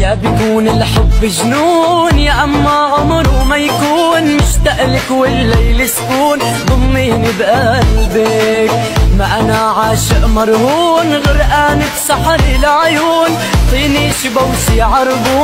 يا بيكون الحب جنون يا اما عمره ما يكون، مشتاق لك والليل سكون، ضميني بقلبك ما انا عاشق مرهون، غرقان بسحر العيون، طيني شبوسي عربون.